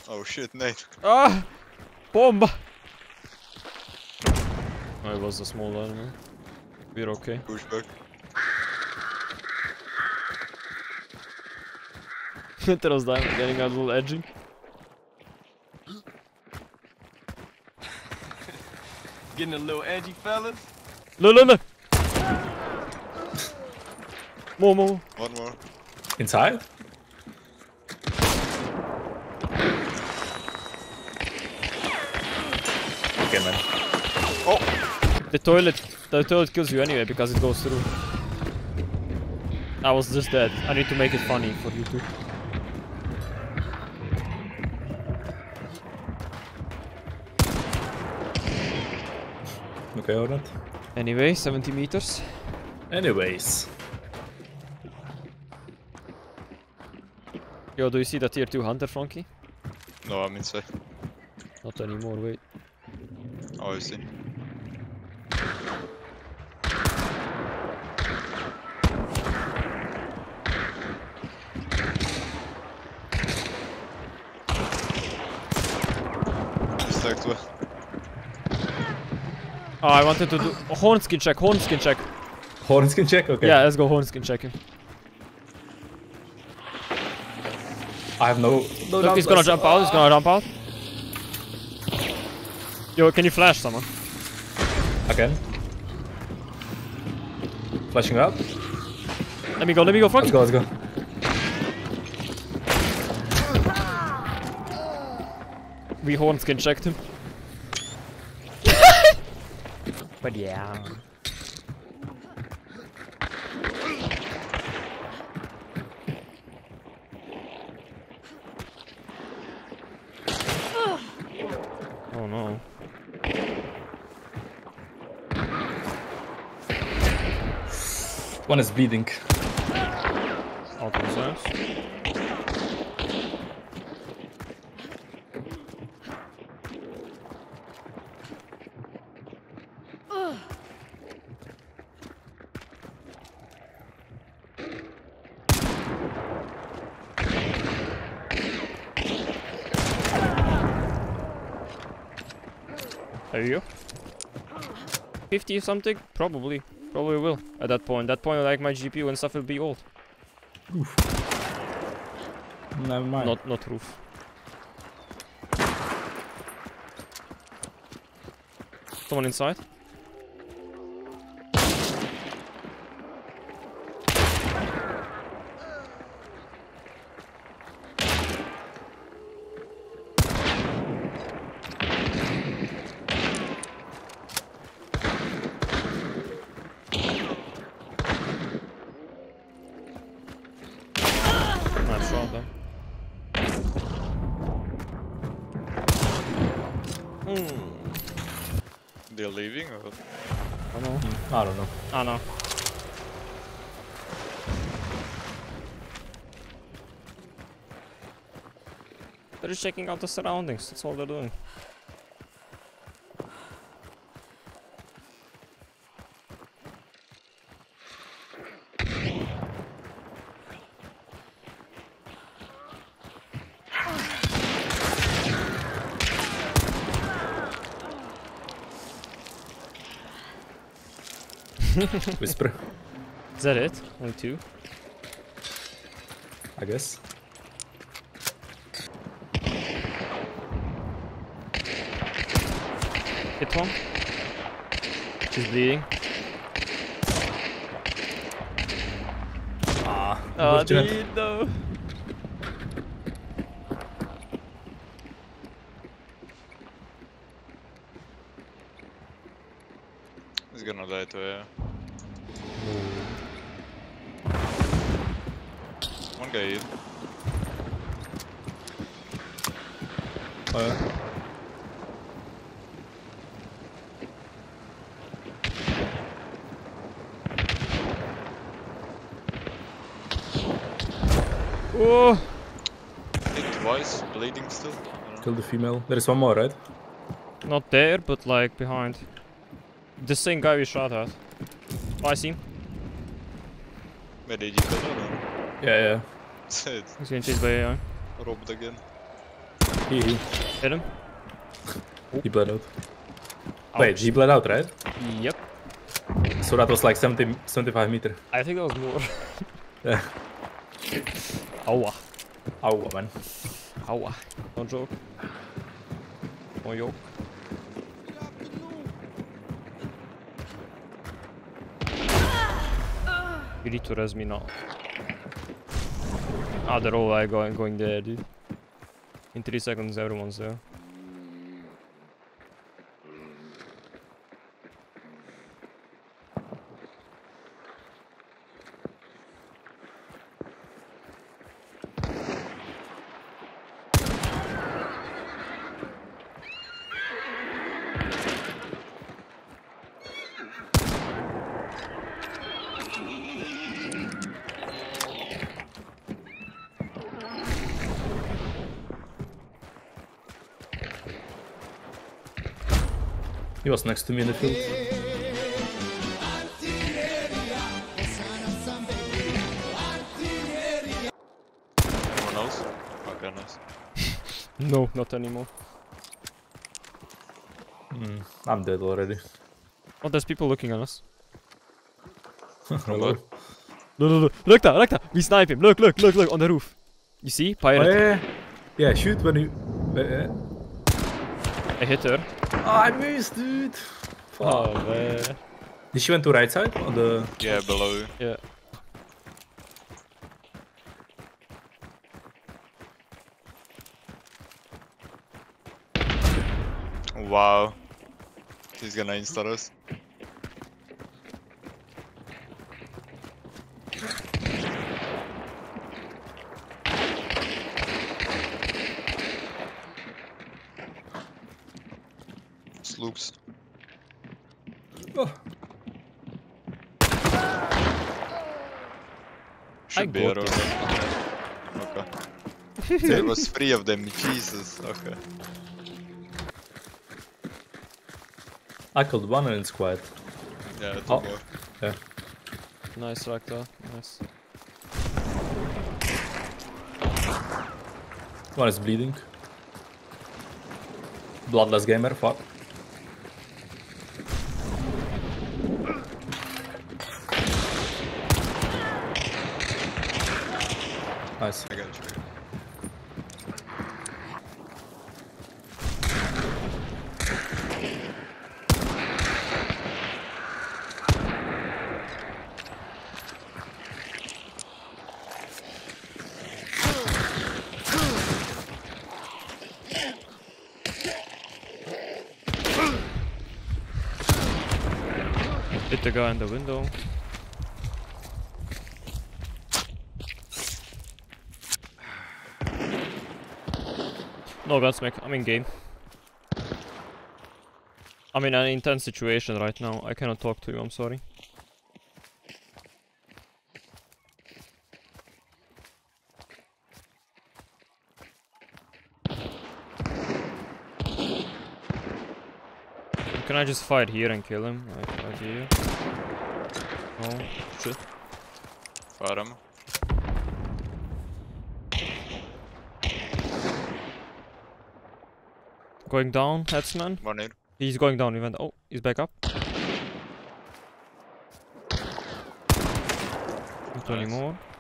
Oh shit, Nate. Ah! Bomb! Oh, it was a small enemy. We're okay. Pushback. Nitro's getting a little edgy. Getting a little edgy, fellas. No! More. One more. Inside? Okay, man. Oh! The toilet kills you anyway because it goes through. I was just dead. I need to make it funny for you too. Okay, hornet. Anyway, 70 meters. Anyways. Yo, do you see the tier 2 hunter, Frankie? No, I'm inside. Not anymore, wait. Oh, I see. Stacked well. Oh, I wanted to do a horn skin check. Hornet skin check? Okay. Yeah, let's go horn skin check him. I have no Look, he's gonna jump out, Yo, can you flash someone? I can. Flashing up. Let me go, Frankie. Let's go. We horn skin checked him. But yeah. Oh no. One is bleeding. Out of sense. There you go. 50 something? Probably will at that point. Like my GPU and stuff will be old. Oof. Never mind. Not roof. Someone inside. They're leaving or? I don't know. I don't know. I know. They're just checking out the surroundings. That's all they're doing. Whisper. Is that it? Only 2? I guess. Hit one. She's bleeding. Oh, dude, no. He's gonna die to air. One guy hit. Oh yeah. Oh! Hit twice, bleeding still. Kill the female. There is one more, right? Not there, but like behind. The same guy we shot at. Oh, I see him. Where did you kill him? Yeah. Said He's getting chased by AI. robbed again. He Hit him. bled out. Wait, he bled out, right? Yep. So that was like 75 meter. I think that was more. Yeah. Aua. Oh, man. Aua. No joke. No joke. You need to res me now. Ah, they're all like going there, dude. In 3 seconds, everyone's there. He was next to me in the field. Anyone else? Okay, nice. No, not anymore. I'm dead already. Oh, there's people looking at us. Hello. Look that! We snipe him. Look, on the roof. You see? Oh, Pirate. yeah. Yeah, shoot when you... I hit her. Oh, I missed, dude. Fuck. Oh, man. Did she went to right side or the... Yeah, below you. Yeah. Wow. He's gonna insta us. Sloops. Oh. Should be got arrow. Okay. There was 3 of them, Jesus. Okay. I killed one and it's quiet. Yeah, 2 Oh. more. Yeah. Nice, Rakta. Nice. One is bleeding. Bloodless gamer, fuck. Nice. I got you. Hit the guy in the window. No gunsmith, I'm in game. I'm in an intense situation right now. I cannot talk to you, I'm sorry. Can I just fight here and kill him? Like right here? Oh, shit. Fire him. Going down, headsman. 1 hit. He's going down, he went. Oh, he's back up. Not Nice. anymore.